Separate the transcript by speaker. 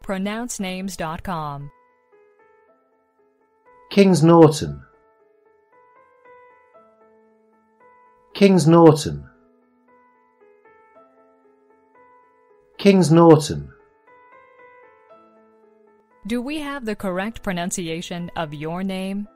Speaker 1: pronouncenames.com.
Speaker 2: Kings Norton, Kings Norton, Kings Norton.
Speaker 1: Do we have the correct pronunciation of your name?